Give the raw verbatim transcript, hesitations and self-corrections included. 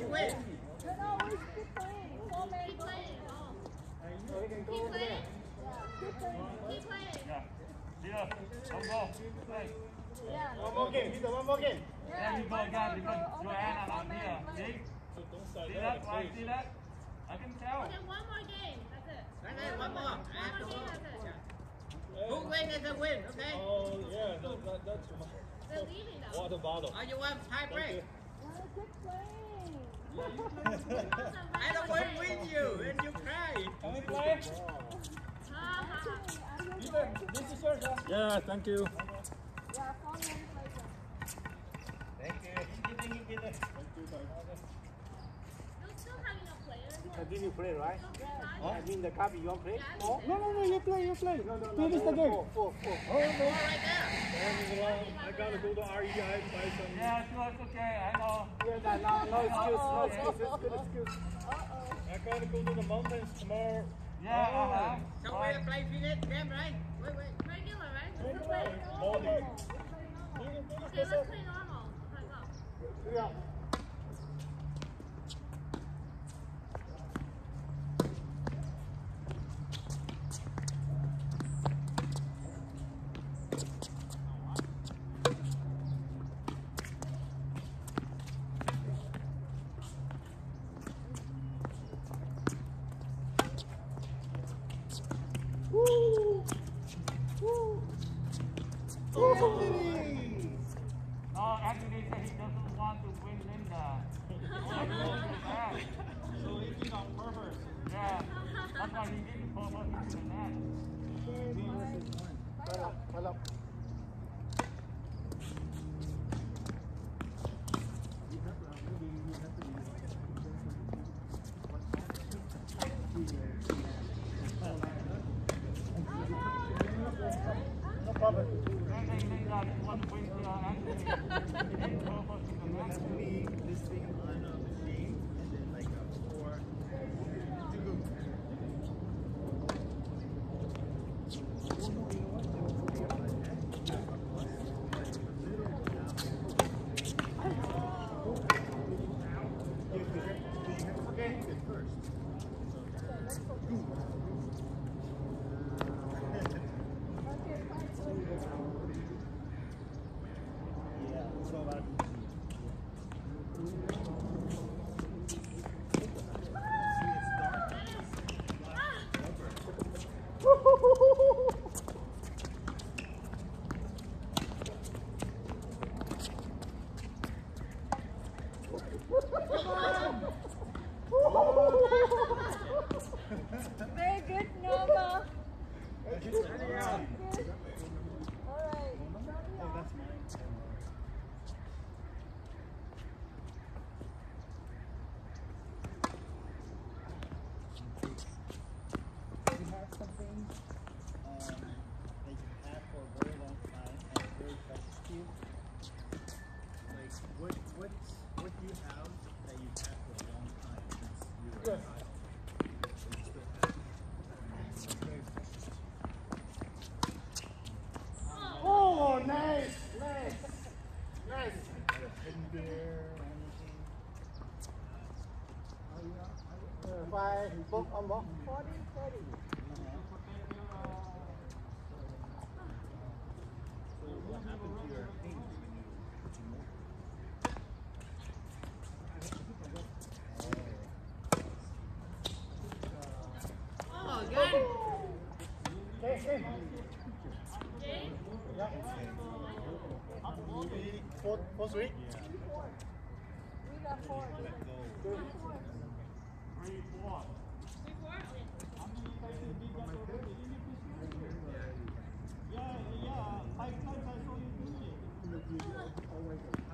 win. No, no, we keep playing. Four men Keep go. playing. Oh. Keep Keep playing. Keep playing. Keep playing. Yeah. Leader, one ball. Play. Yeah. One more game, Peter, one more game. Yeah, you go again because Joanna not here. See? So don't start See that. that? Why see that? I can tell. Okay, one more game. That's it. Right there, one more. One more game. That's it. Who wins is a win, okay? Oh, yeah, that, that, that's my They're leaving though. water bottle. Or you want tie Thank break? you. No, keep playing. I don't want to win you, and you cry. Can we play? Ha ha. Peter, this is yours, huh? Yeah, thank you. Yeah, four men play. Thank you. You're still having a player. Continue play, right? Huh? I mean the copy, you want to play? Yeah, Oh, no, no, no, you play, you play. No, no, no. Finish the game. Four, four, four. Oh, no. Right there. I gotta go to R E I to buy some. Yeah, sure, it's okay. I know. Yeah, no, no, no excuse, no excuse. It's good excuse. I gotta go to the mountains tomorrow. Yeah, uh-huh. So we play finish game, right? Wait, wait. Regular, right? No, Let's no, play. morning. Okay, let's play normal. Okay, go. Yeah. Woo! Woo! No, actually, he said he doesn't want to win Linda. So he did on purpose. Yeah, that's why he didn't purpose into the net. Hold up, hold up. No problem. Then they think that he wants to win the Anthony. He didn't purpose into the net. Actually, this thing on a machine and then like a four two. Yeah, so about Very good, Nova. That's All right. Oh, that's mine. We have something um, that you have for a very long time and it's very precious to you. Like, what, what, what do you have that you've had for a long time since you were a child? That you still have? It's very precious to you. Oh, nice, nice, nice. Like a teddy bear or anything? Uh, Five, book on book. forty, forty. So what happened to your things when you when you moved? Oh, again. Okay, okay. Game? Yeah. Four, four, three. We got four. Three, four. Three, four? Yeah, yeah, five times I saw you do it.